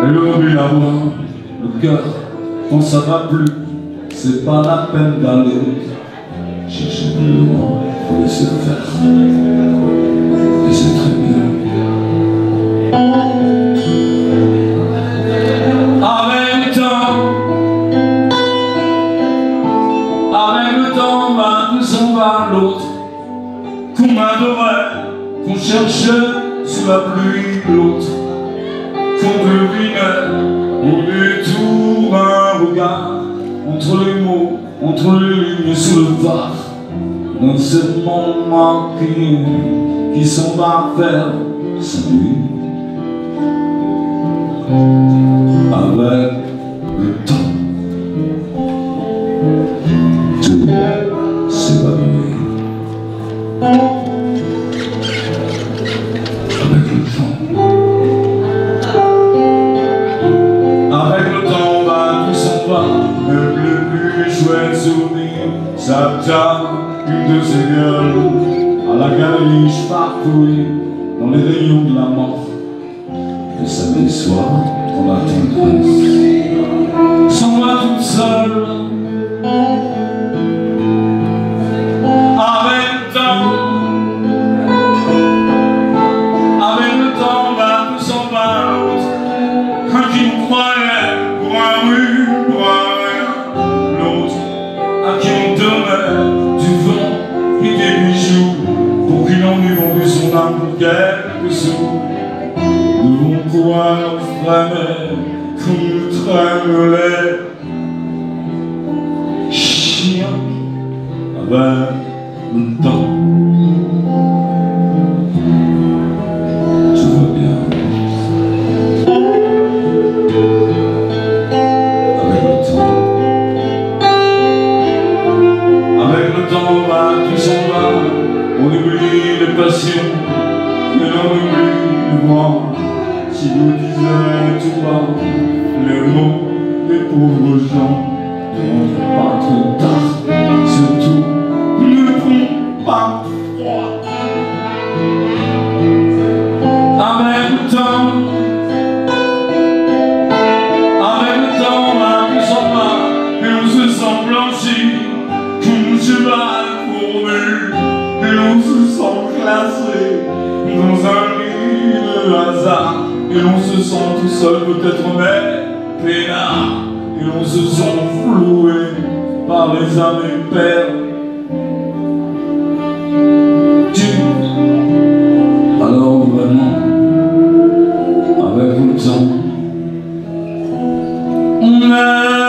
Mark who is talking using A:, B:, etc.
A: Elle oublie la voix, le cœur, quand ça va plus, c'est pas la peine d'aller chercher plus loin, faut laisser faire. Et c'est très bien. Avec le temps, bah, tout s'en va l'autre. Qu'on adorait, qu'on cherchait sous la pluie l'autre. Qu'on devinait au détour un regard, entre les mots, entre les lignes sous le phare. Dans ce moment qui s'en va vers sa nuit. Avec le temps, tout s'évanouit. Avec le temps. Avec le temps, bah, tout s'en va. Même les plus chouettes souvenirs s'abtardent. Une de ces gueules à la galerie, je farfouille dans les rayons de la mort. Le samedi soir, dans la tendresse, sans moi toute seule. Avec le temps, bah, tout s'en va l'autre. Un qui nous croyait pour un oui, pour un rien. L'autre, à qui on donnait du vent et des bijoux, pour qu'il en eût vendu son âme pour quelques sous. Nous on croit on traînait, qu'on nous traîne les chiens. Avec le temps, tout va bien. Avec le temps, bah, tout s'en va. On oublie les passions et on oublie le moi. Si vous disiez tout bas les mots des pauvres gens, ne pas trop tard, surtout ne prends pas froid. Avec le temps, bah, tout s'en va et on se sent blanchi comme cheval fourbu, et on se sent classé dans un lit de hasard. Et l'on se sent tout seul, peut-être mais peinard. Et l'on se sent floué par les années perdues. Alors vraiment, avec le temps, on est